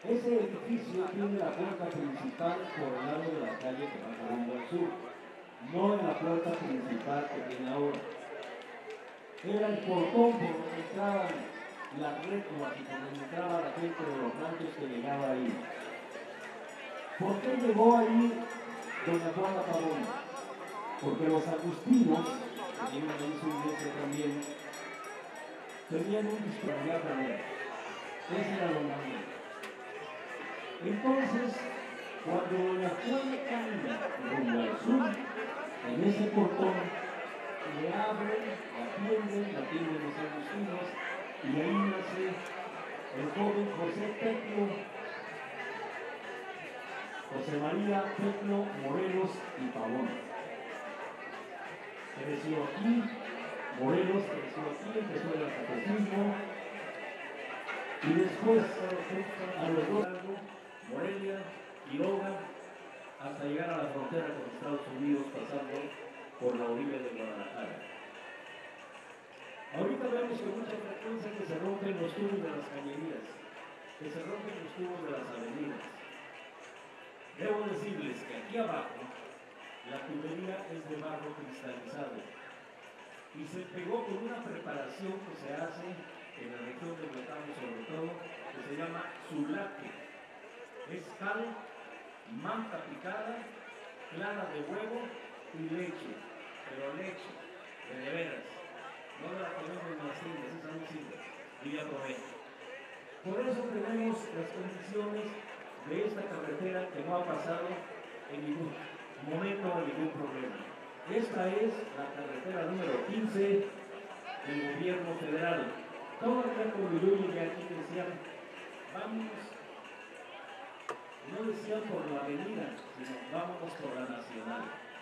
Ese edificio tiene la puerta principal por el lado de la calle que va rumbo al sur, no en la puerta principal que tiene ahora. Era el portón por donde entraban las récords y por donde entraba la gente de los ranchos que llegaba ahí. ¿Por qué llegó ahí doña Juana Pavón? Porque los agustinos, que tienen ahí su iglesia también, tenían un disponibilidad también. Ese era lo más. Entonces, cuando doña Juana camina rumbo al sur, en ese portón, le abren, la atienden los agustinos, y ahí nace el joven José Tecno, José María Tecno Morelos y Pavón. Creció aquí, Morelos creció aquí, empezó el catecismo, y después a los dos, Morelia, Quiroga, hasta llegar a la frontera con Estados Unidos, pasando por la orilla de Guadalajara. Ahorita vemos con mucha frecuencia que se rompen los tubos de las cañerías, que se rompen los tubos de las avenidas. Debo decirles que aquí abajo la tubería es de barro cristalizado y se pegó con una preparación que se hace en la región de Betamo sobre todo, que se llama sulaque. Es cal, manta picada, clara de huevo y leche, pero leche, de veras. No la ponemos en las tiendas, esa no sirve, y ya probé. Por eso tenemos las condiciones de esta carretera que no ha pasado en ningún momento ningún problema. Esta es la carretera número 15 del gobierno federal. Todavía con Luis y aquí decían, vámonos, no decían por la avenida, sino vámonos por la nacional.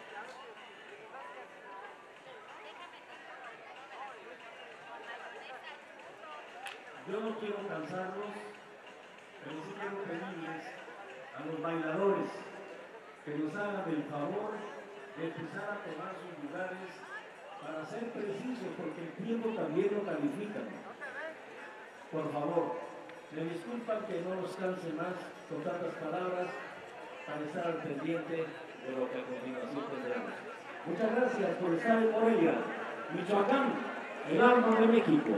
Yo no quiero cansarlos, pero sí quiero pedirles a los bailadores que nos hagan el favor de empezar a tomar sus lugares para ser precisos, porque el tiempo también lo califican. Por favor, me disculpan que no los canse más con tantas palabras para estar al pendiente de lo que a continuación tendremos. Muchas gracias por estar en Morelia, Michoacán, el alma de México.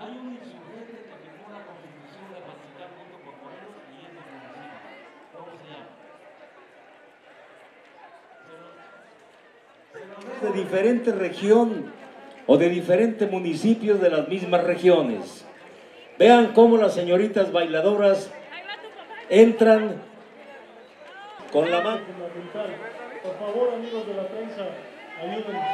Hay un insurgente que firmó la constitución de Pacificar junto con Morelos y es del municipio. ¿Cómo se llama? De diferente región o de diferentes municipios de las mismas regiones. Vean cómo las señoritas bailadoras entran con la mano. Por favor, amigos de la prensa, ayúdenos.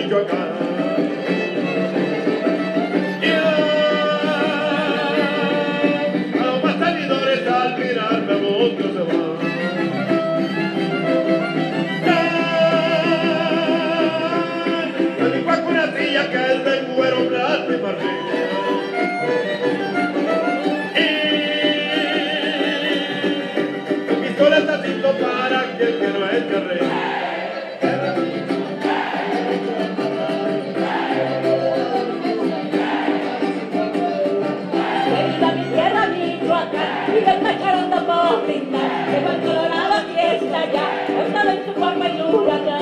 Michoacán. A los más salidores al mirarme muchos se van. Me dijo a una silla que es de cuero blanco y marfil. Pistola está listo para aquel que no es de rey. Y del macharondo por brindar, que fue Colorado fiesta ya, montado en su guagua y huracán.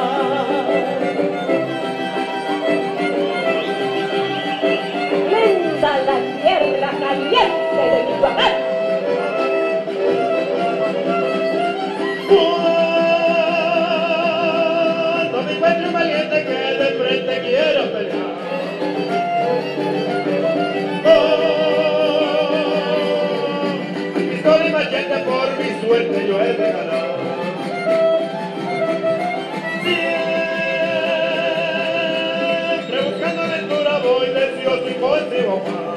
Linda la tierra caliente de Michoacán. No me encuentro un valiente que de frente quiero pelear. Pistola y machete por mi suerte yo he de ganar. Siempre buscando aventura voy deseoso y consigo más.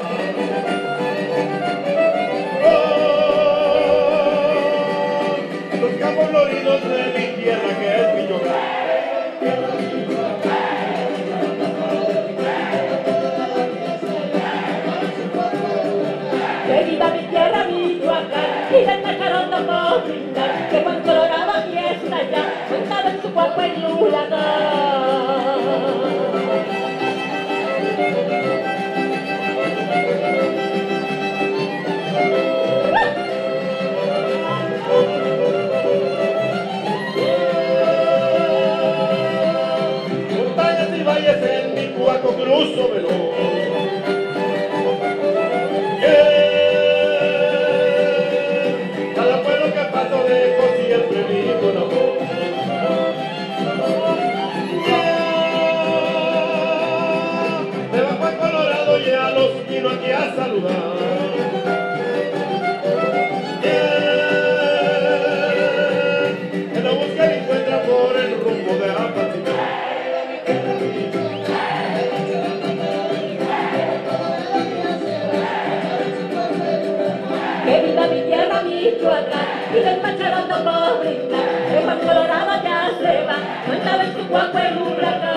Los campos floridos de mi tierra que es Michoacán. Que viva mi tierra Michoacán, y del macharondo por brindar, que fue Colorado fiesta ya, montado en su guagua y Montañas y valles en mi cuaco cruzo veloz. Cada pueblo que paso dejo siempre vivo una voz. Me bajo a Colorado y a los vino aquí a saludar. En la búsqueda encuentra por el rumbo de Apatzingán. que viva mi tierra Michoacán, y del macharondo por brindar, que fue Colorado ya se va, montado en su guagua y huracán.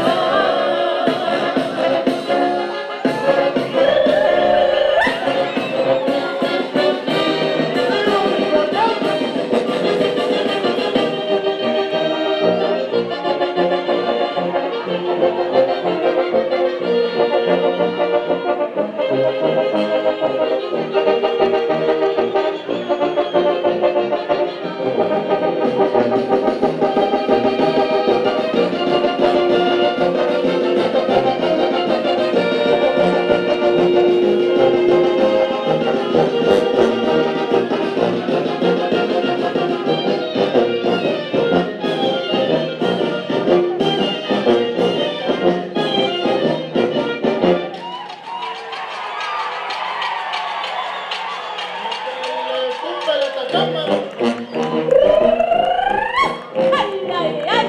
¡Ay, ay, ay!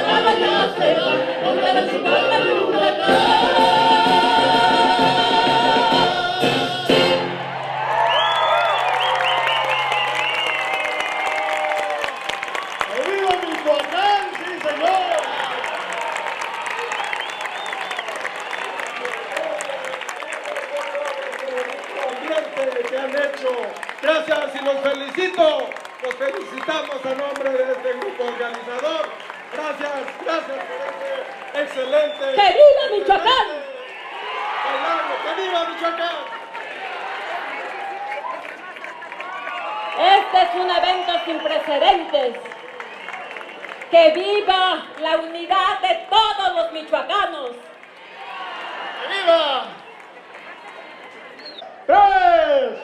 colorado ya se va, montado en su guagua de huracán. ¡Viva Michoacán! ¡Sí, señor! Que han hecho. Gracias y los felicito. Los felicitamos a nombre de este grupo organizador. Gracias por este excelente. ¡Que viva Michoacán! Bailando. ¡Que viva Michoacán! Este es un evento sin precedentes. ¡Que viva la unidad de todos los michoacanos! ¡Que viva! ¡Tres!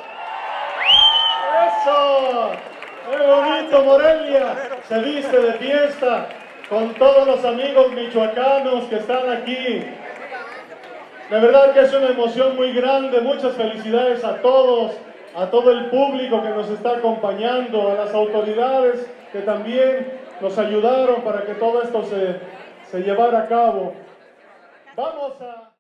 ¡Eso! ¡Qué bonito, Morelia! Se viste de fiesta con todos los amigos michoacanos que están aquí. De verdad que es una emoción muy grande. Muchas felicidades a todos, a todo el público que nos está acompañando, a las autoridades que también nos ayudaron para que todo esto se llevara a cabo. Vamos a...